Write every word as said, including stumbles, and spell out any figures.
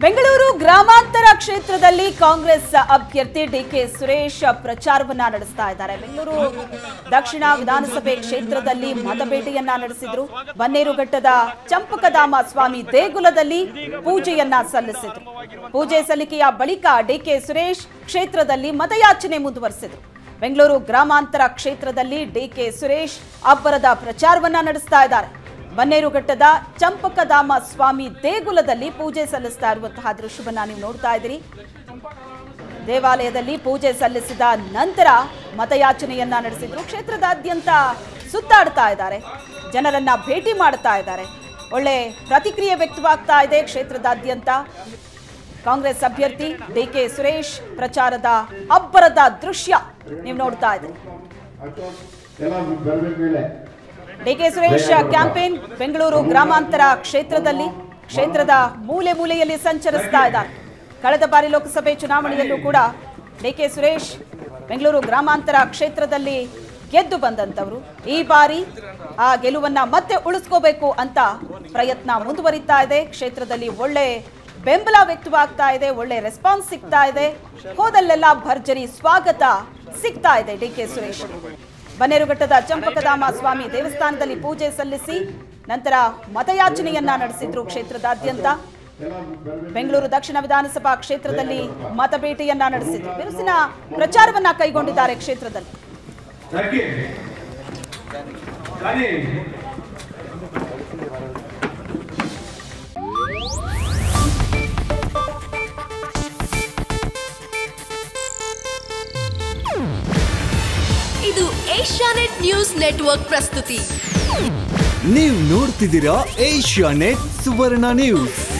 ಬೆಂಗಳೂರು ಗ್ರಾಮಾಂತರ ಕ್ಷೇತ್ರದಲ್ಲಿ ಕಾಂಗ್ರೆಸ್ ಅಭ್ಯರ್ಥಿ ಡಿಕೆ ಸುರೇಶ್ ಪ್ರಚಾರವನ್ನ ನಡೆಸ್ತಾ ಇದ್ದಾರೆ. ಬೆಂಗಳೂರು ದಕ್ಷಿಣ ವಿಧಾನಸಭೆ ಕ್ಷೇತ್ರದಲ್ಲಿ ಮತಬೇಟೆಯನ್ನ ನಡೆಸಿದ್ರು. ಬನ್ನೇರುಘಟ್ಟದ ಚಂಪಕಧಾಮ ಸ್ವಾಮಿ ದೇಗುಲದಲ್ಲಿ ಪೂಜೆಯನ್ನ ಸಲ್ಲಿಸಿದ್ರು. ಪೂಜೆ ಸಲ್ಲಿಕೆಯ ಬಳಿಕ ಡಿಕೆ ಸುರೇಶ್ ಕ್ಷೇತ್ರದಲ್ಲಿ ಮತಯಾಚನೆ ಮುಂದುವರೆಸಿದ್ರು. ಬೆಂಗಳೂರು ಗ್ರಾಮಾಂತರ ಕ್ಷೇತ್ರದಲ್ಲಿ ಡಿಕೆ ಸುರೇಶ್ ಅಬ್ಬರದ ಪ್ರಚಾರವನ್ನ ನಡೆಸ್ತಾ ಇದ್ದಾರೆ. ಬನ್ನೇರುಘಟ್ಟದ ಚಂಪಕಧಾಮ ಸ್ವಾಮಿ ದೇಗುಲದಲ್ಲಿ ಪೂಜೆ ಸಲ್ಲಿಸ್ತಾ ಇರುವಂತಹ ದೃಶ್ಯವನ್ನ ನೀವು ನೋಡ್ತಾ ಇದ್ದೀರಿ. ದೇವಾಲಯದಲ್ಲಿ ಪೂಜೆ ಸಲ್ಲಿಸಿದ ನಂತರ ಮತಯಾಚನೆಯನ್ನ ನಡೆಸಿದ್ರು. ಕ್ಷೇತ್ರದಾದ್ಯಂತ ಸುತ್ತಾಡ್ತಾ ಇದ್ದಾರೆ, ಜನರನ್ನ ಭೇಟಿ ಮಾಡ್ತಾ ಇದ್ದಾರೆ. ಒಳ್ಳೆ ಪ್ರತಿಕ್ರಿಯೆ ವ್ಯಕ್ತವಾಗ್ತಾ ಇದೆ ಕ್ಷೇತ್ರದಾದ್ಯಂತ. ಕಾಂಗ್ರೆಸ್ ಅಭ್ಯರ್ಥಿ ಡಿಕೆ ಸುರೇಶ್ ಪ್ರಚಾರದ ಅಬ್ಬರದ ದೃಶ್ಯ ನೀವು ನೋಡ್ತಾ ಇದ್ದೀರಿ. ಡಿಕೆ ಸುರೇಶ್ ಕ್ಯಾಂಪೇನ್ ಬೆಂಗಳೂರು ಗ್ರಾಮಾಂತರ ಕ್ಷೇತ್ರದಲ್ಲಿ ಕ್ಷೇತ್ರದ ಮೂಲೆ ಮೂಲೆಯಲ್ಲಿ ಸಂಚರಿಸ್ತಾ ಇದ್ದಾರೆ. ಕಳೆದ ಬಾರಿ ಲೋಕಸಭೆ ಚುನಾವಣೆಯಲ್ಲೂ ಕೂಡ ಡಿಕೆ ಸುರೇಶ್ ಬೆಂಗಳೂರು ಗ್ರಾಮಾಂತರ ಕ್ಷೇತ್ರದಲ್ಲಿ ಗೆದ್ದು ಬಂದಂತವರು. ಈ ಬಾರಿ ಆ ಗೆಲುವನ್ನ ಮತ್ತೆ ಉಳಿಸ್ಕೋಬೇಕು ಅಂತ ಪ್ರಯತ್ನ ಮುಂದುವರಿತಾ ಇದೆ. ಕ್ಷೇತ್ರದಲ್ಲಿ ಒಳ್ಳೆ ಬೆಂಬಲ ವ್ಯಕ್ತವಾಗ್ತಾ ಇದೆ, ಒಳ್ಳೆ ರೆಸ್ಪಾನ್ಸ್ ಸಿಗ್ತಾ ಇದೆ. ಹೋದಲ್ಲೆಲ್ಲ ಭರ್ಜರಿ ಸ್ವಾಗತ ಸಿಗ್ತಾ ಇದೆ ಡಿಕೆ ಸುರೇಶ್. ಬನ್ನೇರುಘಟ್ಟದ ಚಂಪಕಧಾಮ ಸ್ವಾಮಿ ದೇವಸ್ಥಾನದಲ್ಲಿ ಪೂಜೆ ಸಲ್ಲಿಸಿ ನಂತರ ಮತಯಾಚನೆಯನ್ನ ನಡೆಸಿದ್ರು. ಕ್ಷೇತ್ರದಾದ್ಯಂತ ಬೆಂಗಳೂರು ದಕ್ಷಿಣ ವಿಧಾನಸಭಾ ಕ್ಷೇತ್ರದಲ್ಲಿ ಮತಬೇಟೆಯನ್ನ ನಡೆಸಿದ್ರು. ಬಿರುಸಿನ ಪ್ರಚಾರವನ್ನ ಕೈಗೊಂಡಿದ್ದಾರೆ ಕ್ಷೇತ್ರದಲ್ಲಿ. ಇದು ಏಷ್ಯಾನೆಟ್ ನ್ಯೂಸ್ ನೆಟ್ವರ್ಕ್ ಪ್ರಸ್ತುತಿ. ನೀವು ನೋಡ್ತಿದ್ದೀರಾ ಏಷ್ಯಾನೆಟ್ ಸುವರ್ಣ ನ್ಯೂಸ್.